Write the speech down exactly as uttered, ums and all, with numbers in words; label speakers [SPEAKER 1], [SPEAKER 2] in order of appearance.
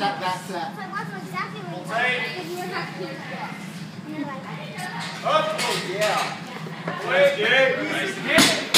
[SPEAKER 1] that, that's that.
[SPEAKER 2] So that's exactly what you
[SPEAKER 3] Up. Oh, yeah. Wait, yeah.